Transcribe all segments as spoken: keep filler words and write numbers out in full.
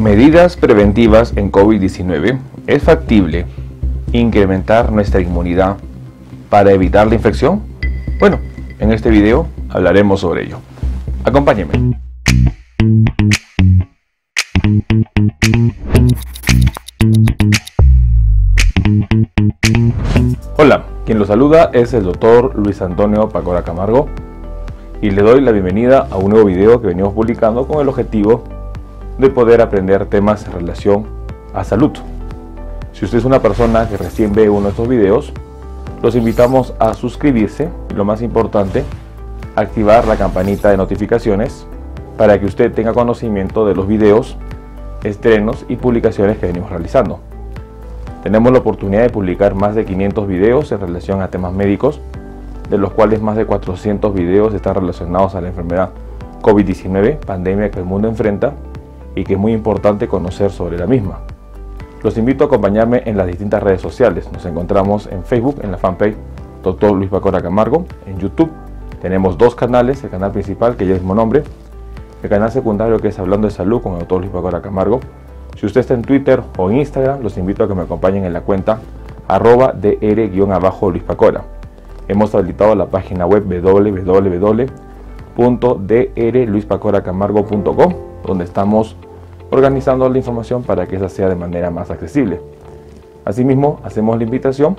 Medidas preventivas en COVID diecinueve. ¿Es factible incrementar nuestra inmunidad para evitar la infección? Bueno, en este video hablaremos sobre ello. Acompáñenme. Hola, quien los saluda es el doctor Luis Antonio Pacora Camargo y le doy la bienvenida a un nuevo video que venimos publicando con el objetivo de poder aprender temas en relación a salud. Si usted es una persona que recién ve uno de estos videos, los invitamos a suscribirse y, lo más importante, activar la campanita de notificaciones para que usted tenga conocimiento de los videos, estrenos y publicaciones que venimos realizando. Tenemos la oportunidad de publicar más de quinientos videos en relación a temas médicos, de los cuales más de cuatrocientos videos están relacionados a la enfermedad COVID diecinueve, pandemia que el mundo enfrenta y que es muy importante conocer sobre la misma. Los invito a acompañarme en las distintas redes sociales. Nos encontramos en Facebook, en la fanpage doctor Luis Pacora Camargo. En YouTube tenemos dos canales, el canal principal que lleva el mismo nombre, el canal secundario que es Hablando de Salud con el doctor Luis Pacora Camargo. Si usted está en Twitter o en Instagram, los invito a que me acompañen en la cuenta arroba dr-luis Pacora. Hemos habilitado la página web w w w punto d r luis pacora camargo punto com, donde estamos organizando la información para que esa sea de manera más accesible. Asimismo, hacemos la invitación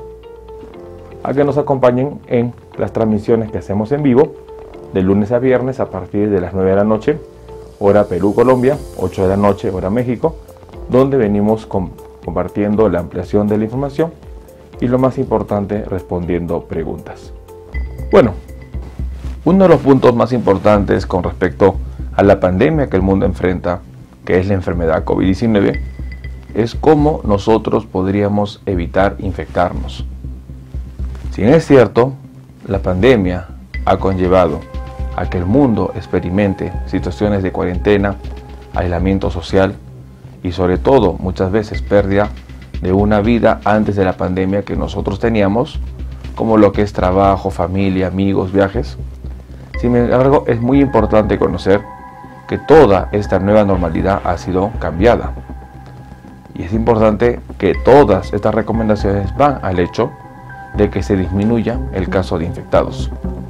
a que nos acompañen en las transmisiones que hacemos en vivo de lunes a viernes a partir de las nueve de la noche, hora Perú, Colombia, ocho de la noche, hora México, donde venimos com compartiendo la ampliación de la información y, lo más importante, respondiendo preguntas. Bueno, uno de los puntos más importantes con respecto a la pandemia que el mundo enfrenta, que es la enfermedad COVID diecinueve, es cómo nosotros podríamos evitar infectarnos. Si bien es cierto, la pandemia ha conllevado a que el mundo experimente situaciones de cuarentena, aislamiento social y, sobre todo, muchas veces pérdida de una vida antes de la pandemia que nosotros teníamos, como lo que es trabajo, familia, amigos, viajes. Sin embargo, es muy importante conocer que toda esta nueva normalidad ha sido cambiada. Y es importante que todas estas recomendaciones van al hecho de que se disminuya el caso de infectados.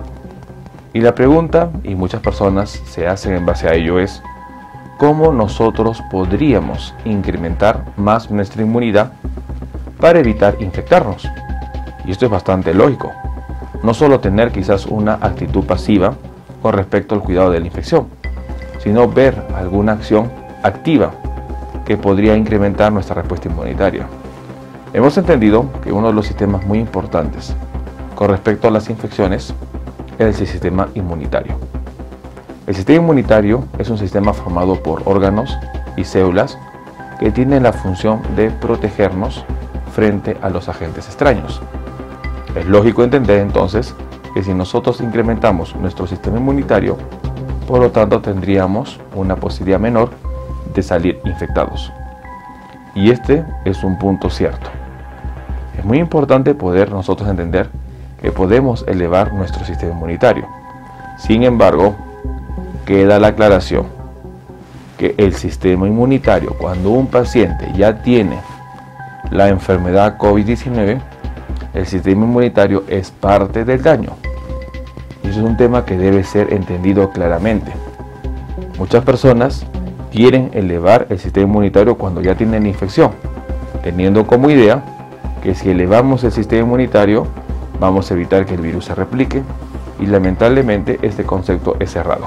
Y la pregunta, y muchas personas se hacen en base a ello, es ¿cómo nosotros podríamos incrementar más nuestra inmunidad para evitar infectarnos? Y esto es bastante lógico. No solo tener quizás una actitud pasiva con respecto al cuidado de la infección, sino ver alguna acción activa que podría incrementar nuestra respuesta inmunitaria. Hemos entendido que uno de los sistemas muy importantes con respecto a las infecciones es el sistema inmunitario. El sistema inmunitario es un sistema formado por órganos y células que tienen la función de protegernos frente a los agentes extraños. Es lógico entender entonces que si nosotros incrementamos nuestro sistema inmunitario, por lo tanto tendríamos una posibilidad menor de salir infectados. Y este es un punto cierto. Es muy importante poder nosotros entender que podemos elevar nuestro sistema inmunitario. Sin embargo, queda la aclaración que el sistema inmunitario, cuando un paciente ya tiene la enfermedad COVID diecinueve, el sistema inmunitario es parte del daño. Y eso es un tema que debe ser entendido claramente. Muchas personas quieren elevar el sistema inmunitario cuando ya tienen la infección, teniendo como idea que si elevamos el sistema inmunitario vamos a evitar que el virus se replique, y lamentablemente este concepto es errado.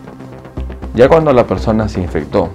Ya cuando la persona se infectó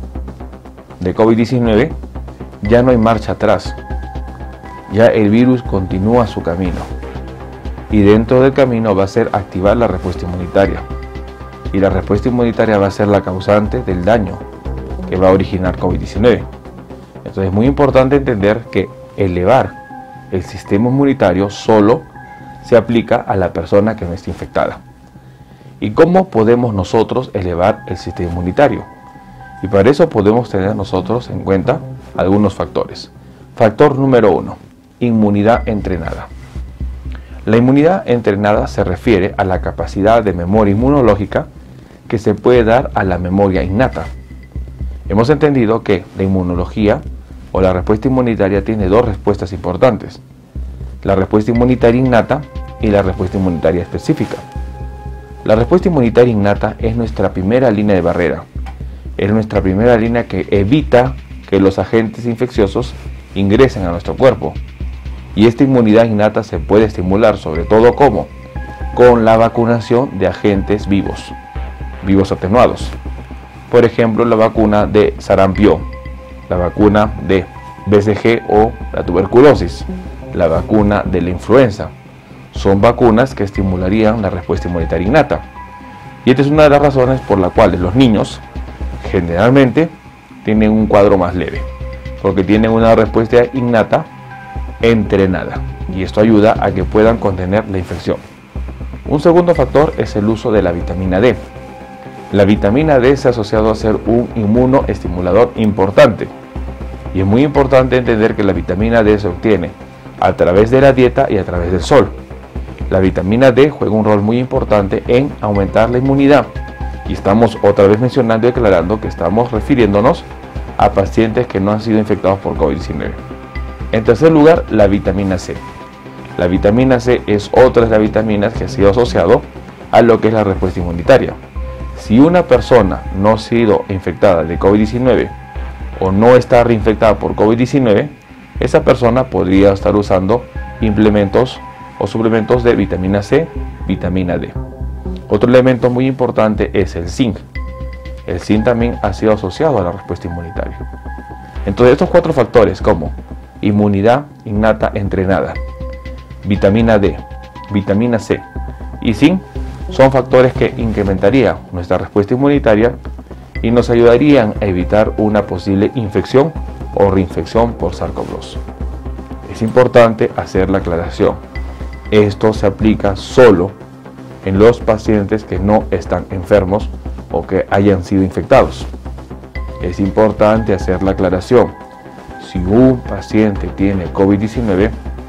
de COVID diecinueve, ya no hay marcha atrás. Ya el virus continúa su camino. Y dentro del camino va a ser activar la respuesta inmunitaria. Y la respuesta inmunitaria va a ser la causante del daño que va a originar COVID diecinueve. Entonces es muy importante entender que elevar el sistema inmunitario solo se aplica a la persona que no está infectada. ¿Y cómo podemos nosotros elevar el sistema inmunitario? Y para eso podemos tener nosotros en cuenta algunos factores. Factor número uno, inmunidad entrenada. La inmunidad entrenada se refiere a la capacidad de memoria inmunológica que se puede dar a la memoria innata. Hemos entendido que la inmunología o la respuesta inmunitaria tiene dos respuestas importantes: la respuesta inmunitaria innata y la respuesta inmunitaria específica. La respuesta inmunitaria innata es nuestra primera línea de barrera, es nuestra primera línea que evita que los agentes infecciosos ingresen a nuestro cuerpo. Y esta inmunidad innata se puede estimular sobre todo ¿cómo? Con la vacunación de agentes vivos, vivos atenuados. Por ejemplo, la vacuna de sarampión, la vacuna de B C G o la tuberculosis, la vacuna de la influenza. Son vacunas que estimularían la respuesta inmunitaria innata. Y esta es una de las razones por las cuales los niños generalmente tienen un cuadro más leve, porque tienen una respuesta innata entrenada, y esto ayuda a que puedan contener la infección. Un segundo factor es el uso de la vitamina D. La vitamina D se ha asociado a ser un inmunoestimulador importante, y es muy importante entender que la vitamina D se obtiene a través de la dieta y a través del sol. La vitamina D juega un rol muy importante en aumentar la inmunidad, y estamos otra vez mencionando y aclarando que estamos refiriéndonos a pacientes que no han sido infectados por COVID diecinueve. En tercer lugar, la vitamina C. La vitamina C es otra de las vitaminas que ha sido asociado a lo que es la respuesta inmunitaria. Si una persona no ha sido infectada de COVID diecinueve o no está reinfectada por COVID diecinueve, esa persona podría estar usando implementos o suplementos de vitamina C, vitamina D. Otro elemento muy importante es el zinc. El zinc también ha sido asociado a la respuesta inmunitaria. Entonces, estos cuatro factores como inmunidad innata entrenada, vitamina D, vitamina C y zinc son factores que incrementarían nuestra respuesta inmunitaria y nos ayudarían a evitar una posible infección o reinfección por SARS-CoV dos. Es importante hacer la aclaración: esto se aplica solo en los pacientes que no están enfermos o que hayan sido infectados. Es importante hacer la aclaración: si un paciente tiene COVID diecinueve,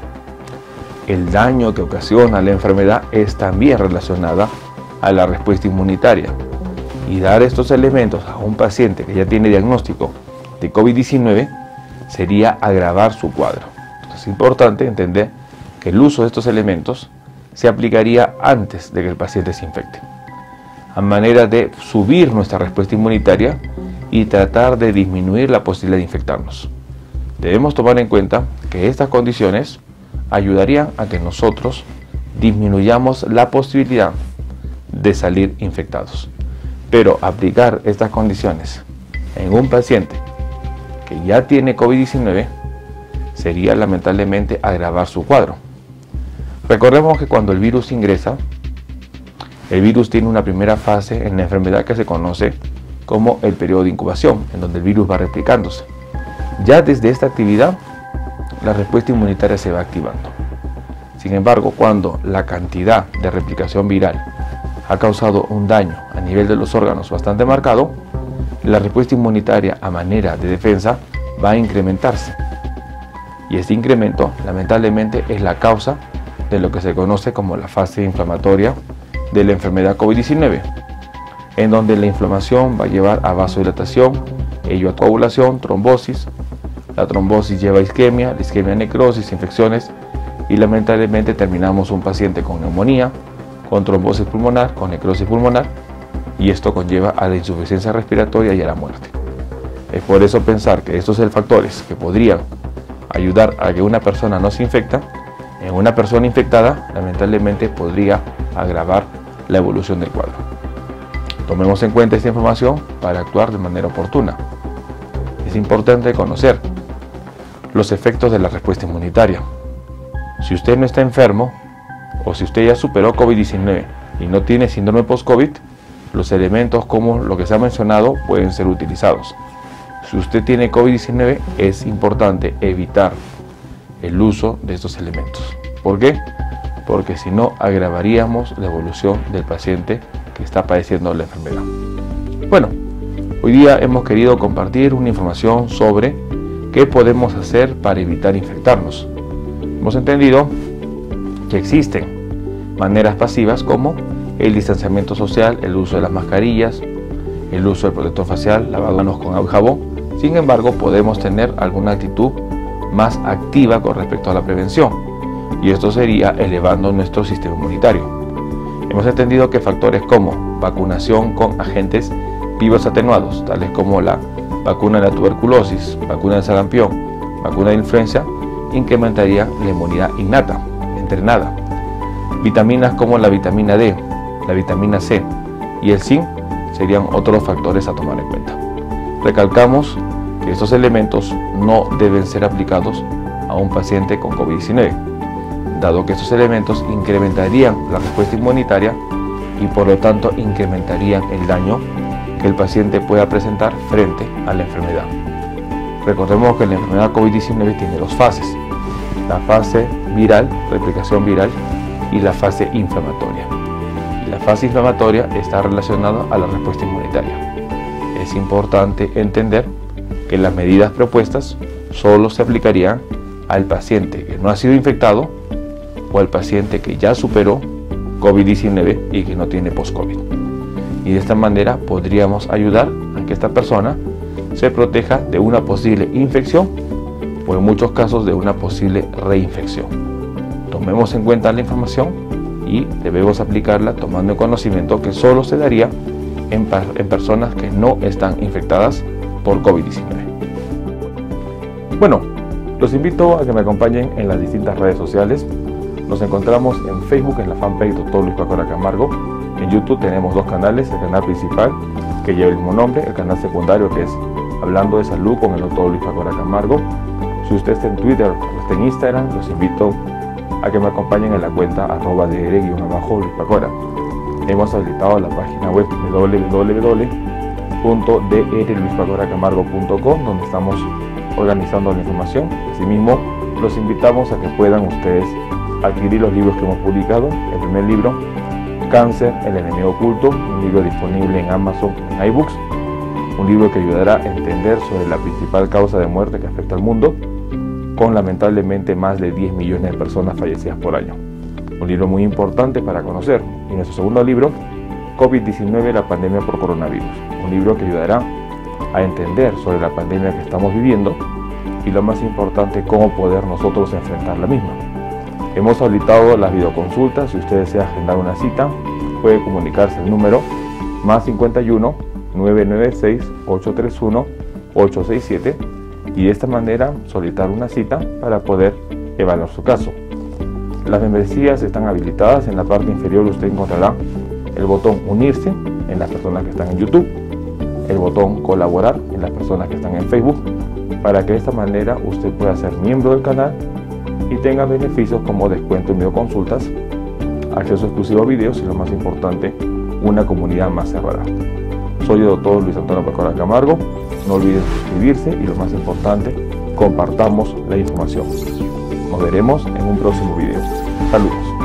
el daño que ocasiona la enfermedad es también relacionada a la respuesta inmunitaria, y dar estos elementos a un paciente que ya tiene diagnóstico de COVID diecinueve sería agravar su cuadro. Entonces es importante entender que el uso de estos elementos se aplicaría antes de que el paciente se infecte, a manera de subir nuestra respuesta inmunitaria y tratar de disminuir la posibilidad de infectarnos. Debemos tomar en cuenta que estas condiciones ayudarían a que nosotros disminuyamos la posibilidad de salir infectados. Pero aplicar estas condiciones en un paciente que ya tiene COVID diecinueve sería lamentablemente agravar su cuadro. Recordemos que cuando el virus ingresa, el virus tiene una primera fase en la enfermedad que se conoce como el periodo de incubación, en donde el virus va replicándose. Ya desde esta actividad, la respuesta inmunitaria se va activando. Sin embargo, cuando la cantidad de replicación viral ha causado un daño a nivel de los órganos bastante marcado, la respuesta inmunitaria a manera de defensa va a incrementarse. Y este incremento, lamentablemente, es la causa de lo que se conoce como la fase inflamatoria de la enfermedad COVID diecinueve, en donde la inflamación va a llevar a vasodilatación, ello a coagulación, trombosis. La trombosis lleva a isquemia, la isquemia a necrosis, infecciones, y lamentablemente terminamos un paciente con neumonía, con trombosis pulmonar, con necrosis pulmonar, y esto conlleva a la insuficiencia respiratoria y a la muerte. Es por eso pensar que estos son factores que podrían ayudar a que una persona no se infecta. En una persona infectada, lamentablemente podría agravar la evolución del cuadro. Tomemos en cuenta esta información para actuar de manera oportuna. Es importante conocer los efectos de la respuesta inmunitaria. Si usted no está enfermo, o si usted ya superó COVID diecinueve y no tiene síndrome post-COVID, los elementos como lo que se ha mencionado pueden ser utilizados. Si usted tiene COVID diecinueve, es importante evitar el uso de estos elementos. ¿Por qué? Porque si no, agravaríamos la evolución del paciente que está padeciendo la enfermedad. Bueno, hoy día hemos querido compartir una información sobre qué podemos hacer para evitar infectarnos. Hemos entendido que existen maneras pasivas como el distanciamiento social, el uso de las mascarillas, el uso del protector facial, lavado de manos con agua y jabón. Sin embargo, podemos tener alguna actitud más activa con respecto a la prevención, y esto sería elevando nuestro sistema inmunitario. Hemos entendido que factores como vacunación con agentes vivos atenuados, tales como la vacuna de la tuberculosis, vacuna del sarampión, vacuna de influenza, incrementaría la inmunidad innata, entrenada. Vitaminas como la vitamina D, la vitamina C y el zinc serían otros factores a tomar en cuenta. Recalcamos que estos elementos no deben ser aplicados a un paciente con COVID diecinueve, dado que estos elementos incrementarían la respuesta inmunitaria y por lo tanto incrementarían el daño que el paciente pueda presentar frente a la enfermedad. Recordemos que la enfermedad COVID diecinueve tiene dos fases: la fase viral, replicación viral, y la fase inflamatoria. Y la fase inflamatoria está relacionada a la respuesta inmunitaria. Es importante entender que las medidas propuestas solo se aplicarían al paciente que no ha sido infectado o al paciente que ya superó COVID diecinueve y que no tiene post-COVID. Y de esta manera podríamos ayudar a que esta persona se proteja de una posible infección o en muchos casos de una posible reinfección. Tomemos en cuenta la información y debemos aplicarla tomando en conocimiento que solo se daría en, en personas que no están infectadas por COVID diecinueve. Bueno, los invito a que me acompañen en las distintas redes sociales. Nos encontramos en Facebook en la fanpage doctor Luis Pacora Camargo. En YouTube tenemos dos canales: el canal principal que lleva el mismo nombre, el canal secundario que es Hablando de Salud con el doctor Luis Pacora Camargo. Si usted está en Twitter o está en Instagram, los invito a que me acompañen en la cuenta arroba dr guión bajo Luis Pacora. Hemos habilitado la página web w w w punto d r luis pacora camargo punto com, donde estamos organizando la información. Asimismo, los invitamos a que puedan ustedes adquirir los libros que hemos publicado. El primer libro, Cáncer, el enemigo oculto, un libro disponible en Amazon en iBooks, un libro que ayudará a entender sobre la principal causa de muerte que afecta al mundo, con lamentablemente más de diez millones de personas fallecidas por año. Un libro muy importante para conocer. Y nuestro segundo libro, COVID diecinueve, la pandemia por coronavirus, un libro que ayudará a entender sobre la pandemia que estamos viviendo y, lo más importante, cómo poder nosotros enfrentar la misma. Hemos habilitado las videoconsultas. Si usted desea agendar una cita, puede comunicarse al número más cincuenta y uno, nueve nueve seis, ocho tres uno, ocho seis siete y de esta manera solicitar una cita para poder evaluar su caso. Las membresías están habilitadas. En la parte inferior usted encontrará el botón unirse en las personas que están en YouTube, el botón colaborar en las personas que están en Facebook, para que de esta manera usted pueda ser miembro del canal y tenga beneficios como descuento en videoconsultas, acceso exclusivo a videos y, lo más importante, una comunidad más cerrada. Soy el doctor Luis Antonio Pacora Camargo. No olviden suscribirse y, lo más importante, compartamos la información. Nos veremos en un próximo video. Saludos.